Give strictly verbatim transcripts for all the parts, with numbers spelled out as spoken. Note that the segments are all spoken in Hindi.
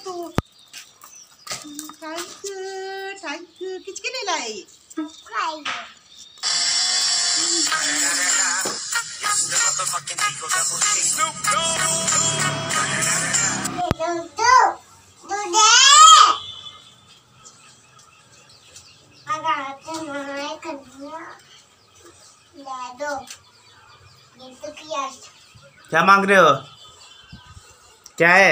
तो थैंक यू थैंक यू किसके लिए लाई? क्या मांग रहे हो? क्या है?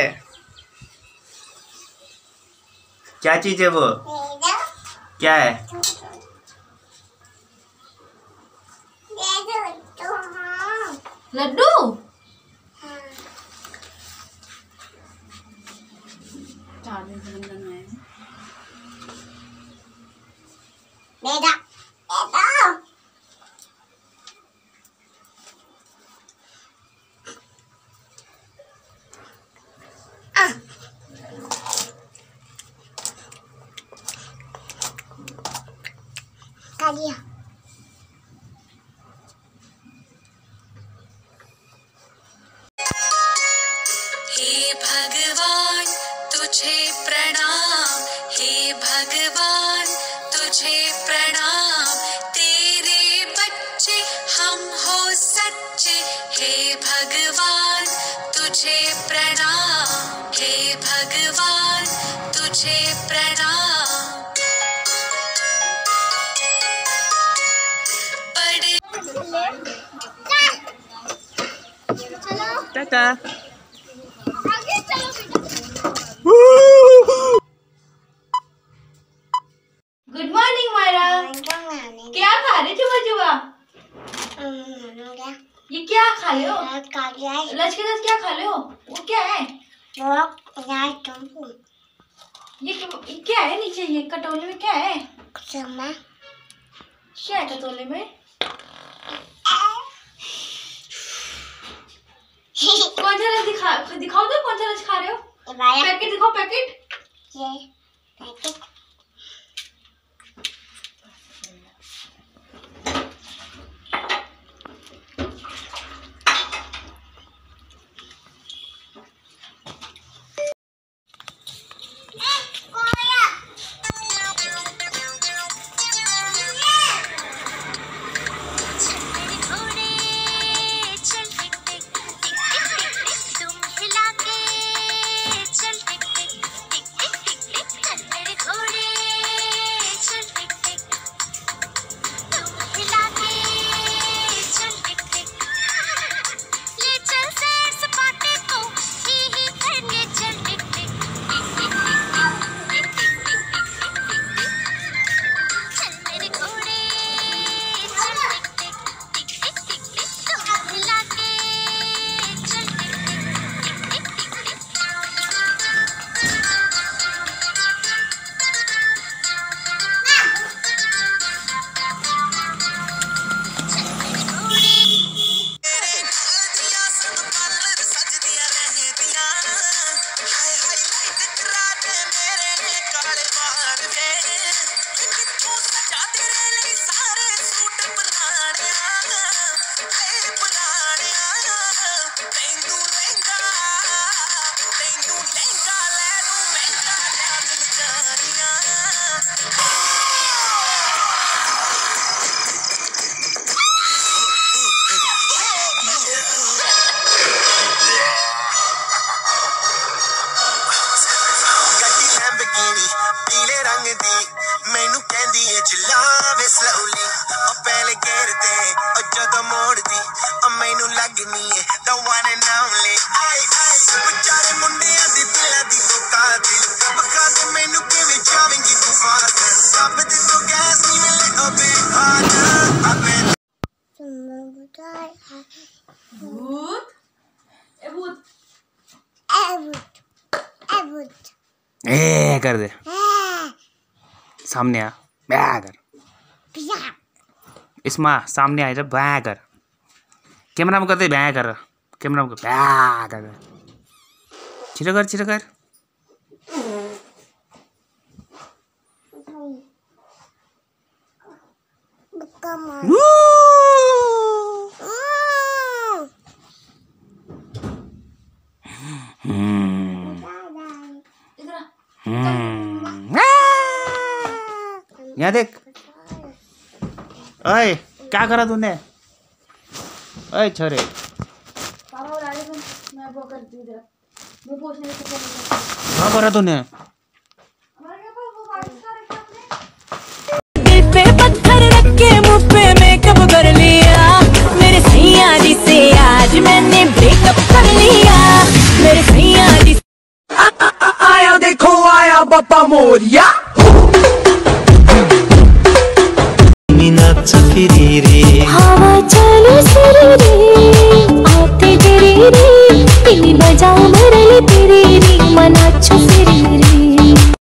क्या चीज है वो? क्या है? लड्डू। दिया। हे भगवान तुझे प्रणाम, हे भगवान तुझे प्रणाम, तेरे बच्चे हम हो सच्चे, हे भगवान तुझे प्रणाम, हे भगवान तुझे प्रणाम। टाटा। आगे चलो बेटा। Good morning Myra. क्या खा रहे जुआ जुआ? ये क्या खा रहे हो? लंच के साथ क्या खा रहे हो? वो क्या है? ये ये क्या है नीचे? ये कटोरे में क्या है? क्या है कटोरे में? कौन सा रस दिखा दिखाओ तो कौन सा रस खा रहे हो? पैकेट दिखाओ पैकेट। ये पैकेट मैनू कहंदी है चलावे स्लोली पहले गेर ते जदों मोड़दी मैनू लगनी है द वन एंड ओनली आई आई बेचारे मुंडियां दी दिला दी तो कातिल बखा दे मैनू किवें जावेंगी तू फास्ट सब दे तो गैस नहीं मिले अबे हाथ अबे भूत ए भूत ए भूत ए कर दे सामने आ बै कर इसमा सामने आए जब बै कर कैमरा में करते बै कर कैमरा में बै कर छिटो कर छिटो कर इधर यहाँ देख। ओए क्या करा तूने? ओए छोरे पापा बुला रहे तुम, मैं वो करती हूँ जरा, वो पोछने से पहले क्या करा तूने? हमारे यहाँ पर वो वाइट सा रखा आपने। दिल पे पत्थर रख के मुँह पे मेकअप कर लिया, मेरे सैया जी से आज मैंने ब्रेकअप कर लिया, मेरे सैया जी। आया देखो आया बाबा मोरिया,